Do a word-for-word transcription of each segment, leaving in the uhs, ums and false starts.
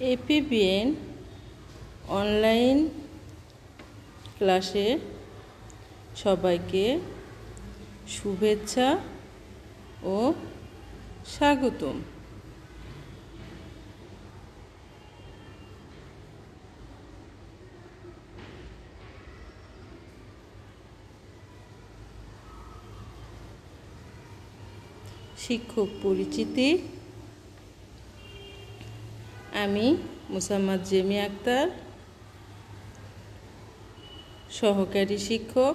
APBN online ক্লাসে সবাইকে শুভেচ্ছা ও স্বাগতম। শিক্ষক পরিচিতি। আমি মুসাম্মদ জেমি আক্তার, সহকারী শিক্ষক,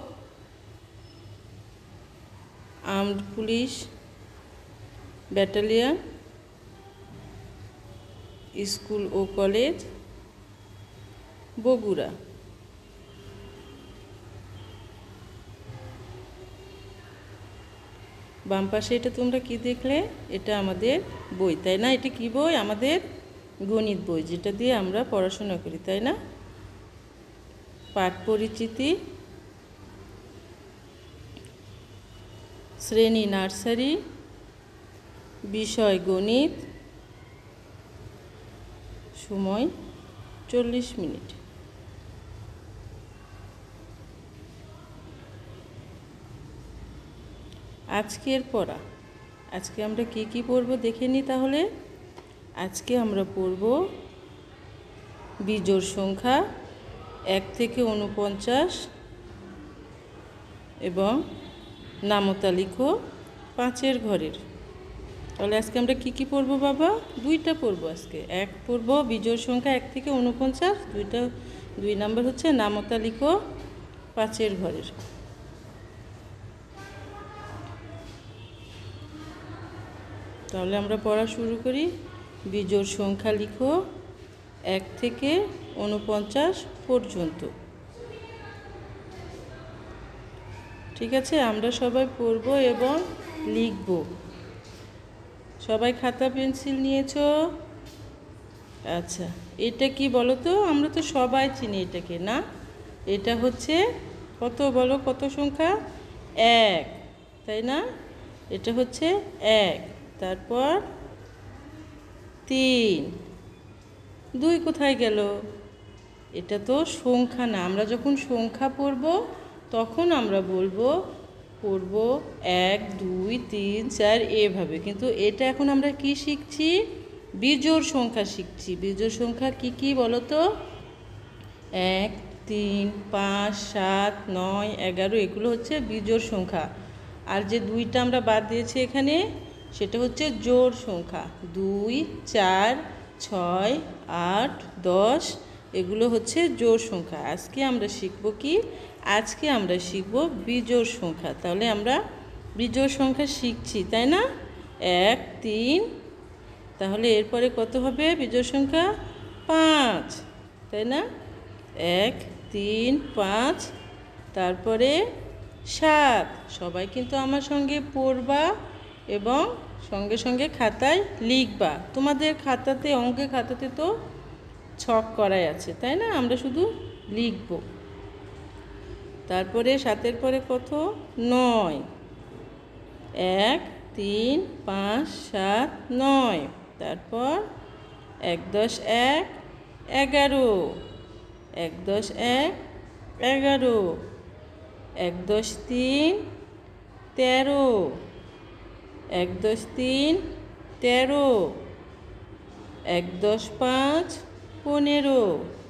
আর্মড পুলিশ ব্যাটালিয়ন, স্কুল ও কলেজ, বগুড়া। বাম পাশে এটা তোমরা কি দেখলে? এটা আমাদের বই, তাই না? এটা কি বই? আমাদের গণিত বই, যেটা দিয়ে আমরা পড়াশোনা করি, তাই না? পাঠ পরিচিতি। শ্রেণী নার্সারি, বিষয় গণিত, সময় চল্লিশ মিনিট। আজকের পড়া, আজকে আমরা কি কি পড়ব দেখে নিই তাহলে। আজকে আমরা পড়ব বিজোড় সংখ্যা এক থেকে উনপঞ্চাশ এবং নামতা লিখো পাঁচের ঘরের। তাহলে আজকে আমরা কি কি পড়ব বাবা? দুইটা পড়ব আজকে। এক পড়ব বিজোড় সংখ্যা এক থেকে উনপঞ্চাশ, দুইটা দুই নাম্বার হচ্ছে নামতা লিখো পাঁচের ঘরের। তাহলে আমরা পড়া শুরু করি। বিজোড় সংখ্যা লিখো এক থেকে উনপঞ্চাশ পর্যন্ত। ঠিক আছে, আমরা সবাই পড়ব এবং লিখব। সবাই খাতা পেন্সিল নিয়েছো? আচ্ছা, এটা কি বলো তো? আমরা তো সবাই চিনি এটাকে, না? এটা হচ্ছে কত বলো? কত সংখ্যা? এক, তাই না? এটা হচ্ছে এক। তারপর তিন, দুই কোথায় গেল? এটা তো সংখ্যা না। আমরা যখন সংখ্যা পড়ব তখন আমরা বলবো পড়ব এক, দুই, তিন, চার এভাবে। কিন্তু এটা এখন আমরা কি শিখছি? বিজোড় সংখ্যা শিখছি। বিজোড় সংখ্যা কি কি বলো তো? এক, তিন, পাঁচ, সাত, নয়, এগারো, এগুলো হচ্ছে বিজোড় সংখ্যা। আর যে দুইটা আমরা বাদ দিয়েছি এখানে, সেটা হচ্ছে জোড় সংখ্যা। দুই, চার, ছয়, আট, দশ, এগুলো হচ্ছে জোড় সংখ্যা। আজকে আমরা শিখব কি? আজকে আমরা শিখব বিজোড় সংখ্যা। তাহলে আমরা বিজোড় সংখ্যা শিখছি, তাই না? এক, তিন, তাহলে এরপরে কত হবে বিজোড় সংখ্যা? পাঁচ, তাই না? এক, তিন, পাঁচ, তারপরে সাত। সবাই কিন্তু আমার সঙ্গে পড়বা এবং সঙ্গে সঙ্গে খাতায় লিখবা। তোমাদের খাতাতে, অঙ্কের খাতাতে তো ছক করাই আছে, তাই না? আমরা শুধু লিখব। তারপরে সাতের পরে কত? নয়। এক, তিন, পাঁচ, সাত, নয়। তারপর এক দশ এক, এগারো। এক দশ এক, এগারো। এক দশ তিন, তেরো। এক দশ তিন, তেরো। এক দশ পাঁচ, পনেরো।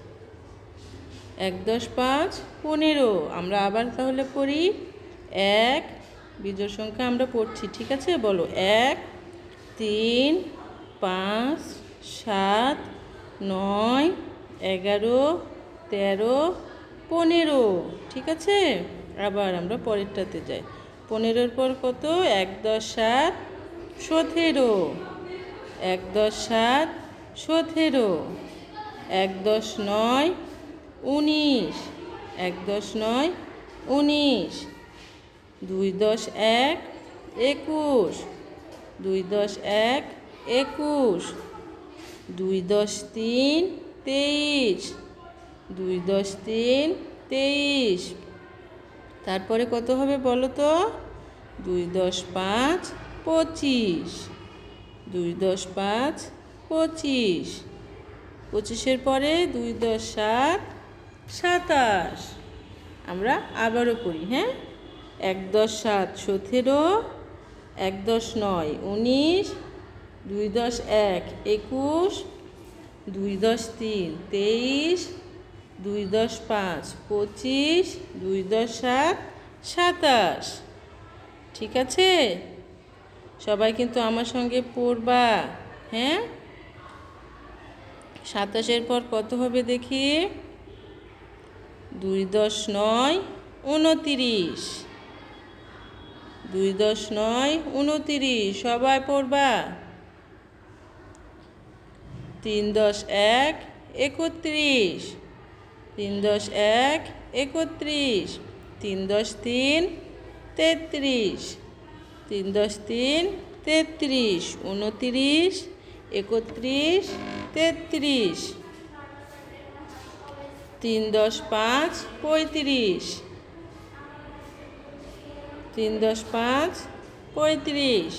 এক দশ পাঁচ, পনেরো। আমরা আবার তাহলে পড়ি। এক, বিজোড় সংখ্যা আমরা পড়ছি, ঠিক আছে? বলো এক, তিন, পাঁচ, সাত, নয়, এগারো, তেরো, পনেরো। ঠিক আছে, আবার আমরা পরেরটাতে যাই। পনেরোর পর কত? এক দশ সাত, সতেরো। এক দশ সাত, সতেরো। এক দশ নয়, উনিশ। এক দশ নয়, উনিশ। দুই দশ এক, একুশ। দুই দশ এক, একুশ। দুই দশ তিন, তেইশ। দুই দশ তিন, তেইশ। তারপরে কত হবে বলো তো? দুই দশ পাঁচ, পঁচিশ। দুই দশ পাঁচ, পঁচিশ। পঁচিশের পরে দুই দশ সাত, সাতাশ। আমরা আবারও করি, হ্যাঁ। এক দশ সাত সতেরো, এক দশ নয় উনিশ, দুই দশ এক একুশ, দুই দশ তিন তেইশ, দুই দশ পাঁচ পঁচিশ, দুই দশ সাত সাতাশ। ঠিক আছে, সবাই কিন্তু আমার সঙ্গে পড়বা, হ্যাঁ। সাতাশের পর কত হবে দেখি? দুই দশ নয় উনতিরিশ, দুই দশ নয় উনতিরিশ। সবাই পড়বা। তিন দশ এক একত্রিশ, তিন দশ এক একত্রিশ, তিন দশ তিন তেত্রিশ, তিন দশ তিন তেত্রিশ, উনতিরিশ, একত্রিশ, তেত্রিশ। তিন দশ পাঁচ পঁয়ত্রিশ, তিন দশ পাঁচ পঁয়ত্রিশ।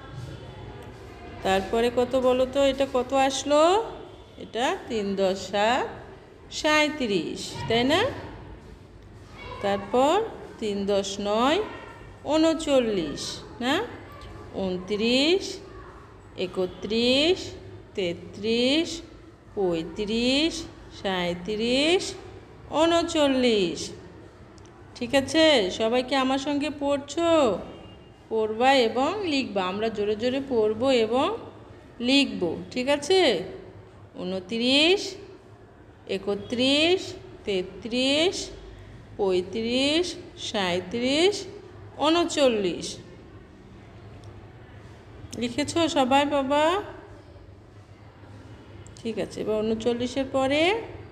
তারপরে কত বলো তো? এটা কত আসলো? এটা তিন দশ সাত সাঁইত্রিশ, তাই না? তারপর তিন দশ নয় উনচল্লিশ, না? উনত্রিশ, একত্রিশ, তেত্রিশ, পঁয়ত্রিশ, সাঁইত্রিশ, উনচল্লিশ। ঠিক আছে, সবাইকে আমার সঙ্গে পড়ছো? পড়বা এবং লিখবা। আমরা জোরে জোরে পড়বো এবং লিখব, ঠিক আছে? উনত্রিশ, একত্রিশ, তেত্রিশ, পঁয়ত্রিশ, সাঁইত্রিশ, উনচল্লিশ। লিখেছো সবাই বাবা? ঠিক আছে, এবার উনচল্লিশের পরে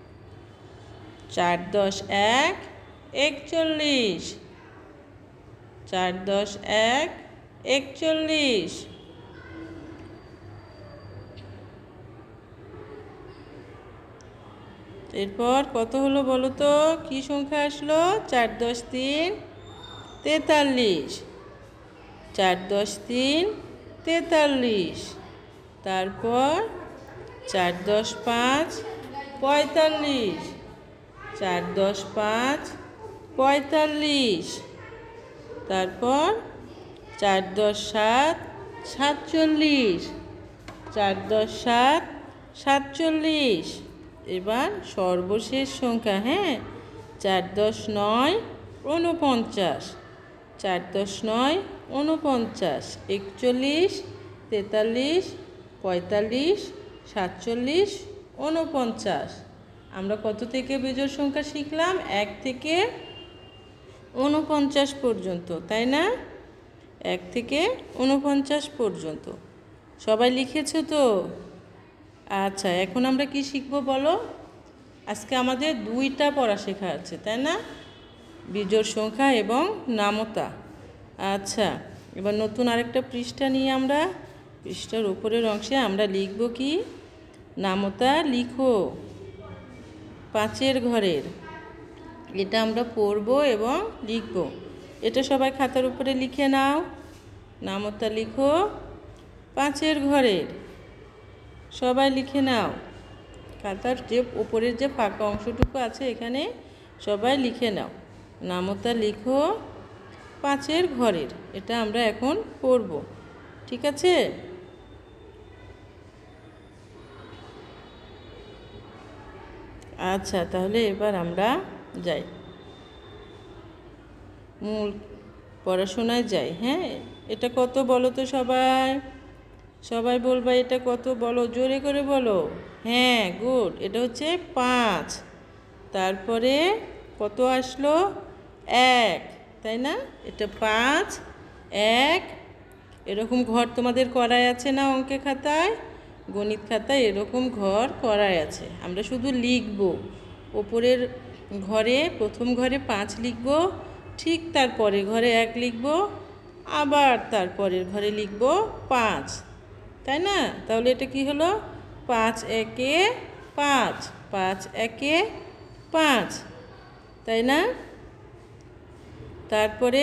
চার দশ এক একচল্লিশ, চার দশ এক একচল্লিশ। এরপর কত হলো বলো তো? কি সংখ্যা আসলো? চার দশ তিন তেতাল্লিশ, চার দশ তিন তেতাল্লিশ। তারপর চার দশ পাঁচ পঁয়তাল্লিশ, চার দশ পাঁচ পঁয়তাল্লিশ। তারপর চার দশ সাত সাতচল্লিশ, চার দশ সাত সাতচল্লিশ। এবার সর্বশেষ সংখ্যা, হ্যাঁ, চার দশ নয় ঊনপঞ্চাশ, চার দশ নয় ঊনপঞ্চাশ। একচল্লিশ, তেতাল্লিশ, পঁয়তাল্লিশ, সাতচল্লিশ, ঊনপঞ্চাশ। আমরা কত থেকে বিজোড় সংখ্যা শিখলাম? এক থেকে ঊনপঞ্চাশ পর্যন্ত, তাই না? এক থেকে ঊনপঞ্চাশ পর্যন্ত। সবাই লিখেছো তো? আচ্ছা, এখন আমরা কি শিখব বলো? আজকে আমাদের দুইটা পড়া শেখা আছে, তাই না? বিজোড় সংখ্যা এবং নামতা। আচ্ছা, এবার নতুন আরেকটা পৃষ্ঠা নিয়ে আমরা পৃষ্ঠার উপরের অংশে আমরা লিখব কি? নামতা লিখো পাঁচের ঘরের। এটা আমরা পড়ব এবং লিখব। এটা সবাই খাতার উপরে লিখে নাও। নামতা লিখো পাঁচের ঘরের। সবাই লিখে নাও। খাতার যে উপরের যে ফাঁকা অংশটুকু আছে এখানে সবাই লিখে নাও। নামতা লিখো পাঁচের ঘরের। এটা আমরা এখন পড়ব, ঠিক আছে? আচ্ছা, তাহলে এবার আমরা যাই, মূল পড়াশোনায় যাই। হ্যাঁ, এটা কত বলো তো সবাই? সবাই বলবা এটা কত বলো, জোরে করে বলো। হ্যাঁ, গুড, এটা হচ্ছে পাঁচ। তারপরে কত আসলো? এক, তাই না? এটা পাঁচ, এক। এরকম ঘর তোমাদের করাই আছে না অঙ্কের খাতায়? গণিত খাতায় এরকম ঘর করাই আছে। আমরা শুধু লিখব। ওপরের ঘরে প্রথম ঘরে পাঁচ লিখব, ঠিক তারপরে ঘরে এক লিখব, আবার তারপরের ঘরে লিখব পাঁচ, তাই না? তাহলে এটা কি হলো? পাঁচ একে পাঁচ, পাঁচ একে পাঁচ, তাই না? তারপরে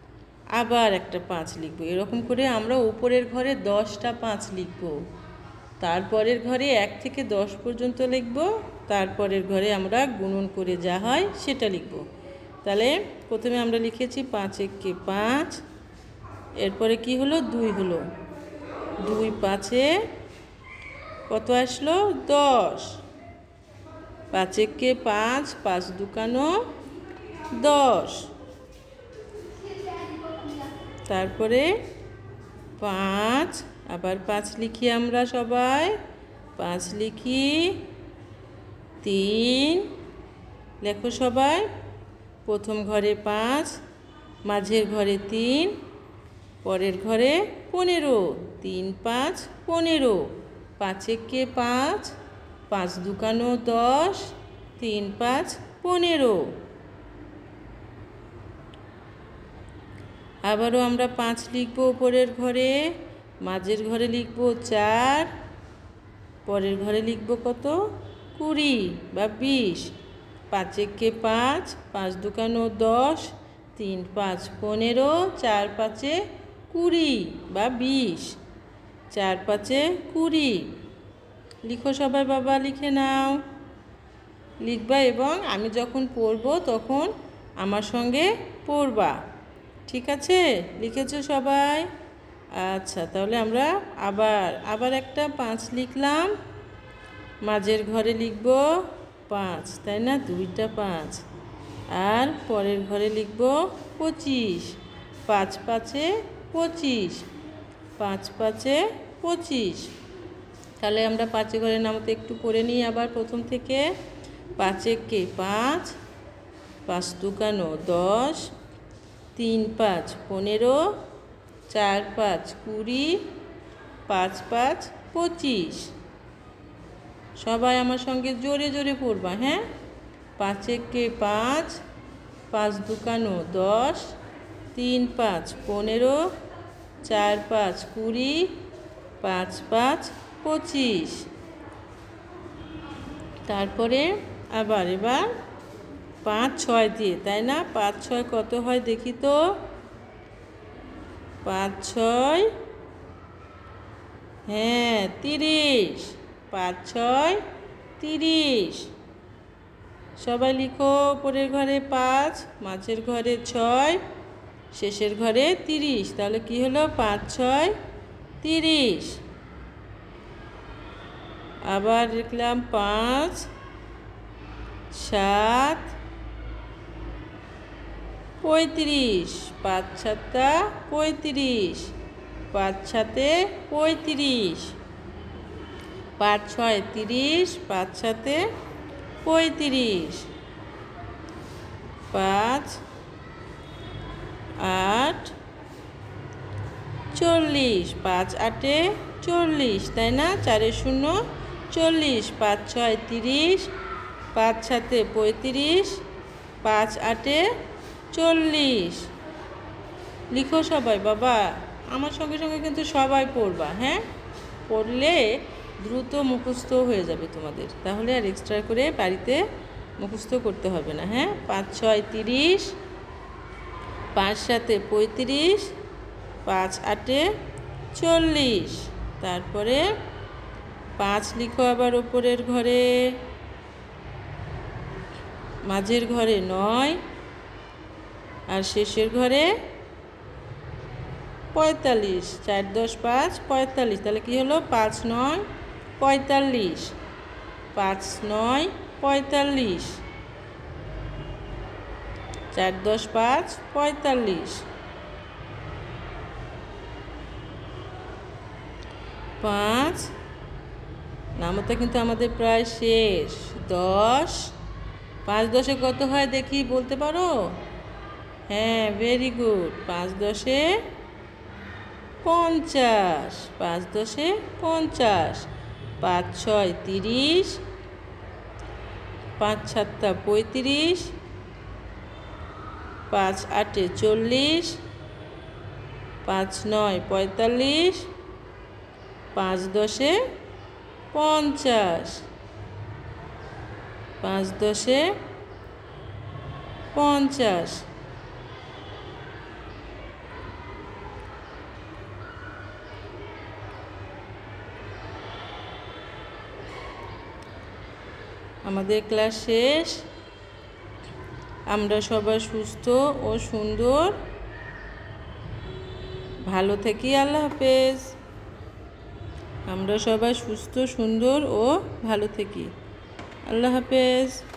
আবার একটা পাঁচ লিখব। এরকম করে আমরা উপরের ঘরে দশটা পাঁচ লিখব। তারপরের ঘরে এক থেকে দশ পর্যন্ত লিখব, তারপরের ঘরে আমরা গুণন করে যা হয় সেটা লিখব। তাহলে প্রথমে আমরা লিখেছি পাঁচ একে পাঁচ, এরপরে কি হলো দুই হলো, দুই পাঁচে কত আসলো দশ, পাঁচ একে পাঁচ, পাঁচ দুকানো দশ, তারপরে পাঁচ, আবার পাঁচ লিখি আমরা সবাই, পাঁচ লিখি, তিন লেখো সবাই, প্রথম ঘরে পাঁচ, মাঝের ঘরে তিন, পরের ঘরে পনেরো, তিন পাঁচ পনেরো, পাঁচ একে পাঁচ, পাঁচ দুকানো দশ, তিন পাঁচ পনেরো। আবারও আমরা পাঁচ লিখব উপরের ঘরে, মাঝের ঘরে লিখব চার, পরের ঘরে লিখব কত কুড়ি বা বিশ, পাঁচ একে পাঁচ, পাঁচ দুকানো দশ, তিন পাঁচ পনেরো, চার পাঁচে কুড়ি বা বিশ, চার পাঁচে কুড়ি। লিখো সবাই বাবা, লিখে নাও, লিখবা এবং আমি যখন পড়ব তখন আমার সঙ্গে পড়বা, ঠিক আছে? লিখেছো সবাই? আচ্ছা, তাহলে আমরা আবার আবার একটা পাঁচ লিখলাম, মাঝের ঘরে লিখব পাঁচ, তাই না, দুইটা পাঁচ, আর পরের ঘরে লিখব পঁচিশ, পাঁচ পাঁচে পঁচিশ, পাঁচ পাঁচে পঁচিশ। তাহলে আমরা পাঁচের ঘরের নামতে একটু পড়ে নিই আবার প্রথম থেকে। পাঁচ একে পাঁচ, পাঁচ দুকানো দশ, তিন পাঁচ পনেরো, চার পাঁচ কুড়ি, পাঁচ পাঁচ পঁচিশ। সবাই আমার সঙ্গে জোরে জোরে পড়বা, হ্যাঁ? পাঁচ একে পাঁচ, পাঁচ দুকানো দশ, তিন পাঁচ পনেরো, চার পাঁচ কুড়ি, পাঁচ পাঁচ পঁচিশ। তারপরে আবার এবার পাঁচ ছয় দিয়ে, তাই না? পাঁচ ছয় কত হয় দেখি তো, পাঁচ ছয়, হ্যাঁ তিরিশ, পাঁচ ছয় তিরিশ। সবাই লিখো, উপরের ঘরে পাঁচ, মাঝের ঘরে ছয়, শেষের ঘরে তিরিশ, তাহলে কি হলো পাঁচ ছয় তিরিশ। আবার লিখলাম পাঁচ সাত পঁয়ত্রিশ, পাঁচ সাতটা পঁয়ত্রিশ, পাঁচ সাতে পঁয়ত্রিশ, পাঁচ ছয় তিরিশ, পাঁচ সাতে পঁয়ত্রিশ, পাঁচ আট চল্লিশ, পাঁচ আটে চল্লিশ, তাই না, চারে শূন্য চল্লিশ, পাঁচ ছয় তিরিশ, পাঁচ সাতে পঁয়ত্রিশ, পাঁচ আটে চল্লিশ। লিখো সবাই বাবা, আমার সঙ্গে সঙ্গে কিন্তু সবাই পড়বা, হ্যাঁ? পড়লে দ্রুত মুখস্থ হয়ে যাবে তোমাদের, তাহলে আর এক্সট্রা করে বাড়িতে মুখস্থ করতে হবে না, হ্যাঁ? পাঁচ ছয় তিরিশ, পাঁচ সাতে পঁয়ত্রিশ, পাঁচ আটে চল্লিশ। তারপরে পাঁচ লিখো আবার ওপরের ঘরে, মাঝের ঘরে নয়, আর শেষের ঘরে পঁয়তাল্লিশ, চার দশ পাঁচ পঁয়তাল্লিশ, তাহলে কি হলো পাঁচ নয় পঁয়তাল্লিশ, পাঁচ নয় পঁয়তাল্লিশ, চার দশ পাঁচ পঁয়তাল্লিশ। পাঁচ নামতা কিন্তু আমাদের প্রায় শেষ। দশ, পাঁচ দশে কত হয় দেখি, বলতে পারো? হ্যাঁ, ভেরি গুড, পাঁচ দশে পঞ্চাশ, পাঁচ দশে পঞ্চাশ, পাঁচ ছয় তিরিশ, পাঁচ সাতটা পঁয়ত্রিশ, পাঁচ আটে চল্লিশ, পাঁচ নয় পঁয়তাল্লিশ, পাঁচ দশে পঞ্চাশ, পাঁচ দশে পঞ্চাশ। আমাদের ক্লাস শেষ। আমরা সবাই সুস্থ ও সুন্দর ভালো থাকি। আল্লাহ হাফেজ। আমরা সবাই সুস্থ সুন্দর ও ভালো থাকি। আল্লাহ হাফেজ।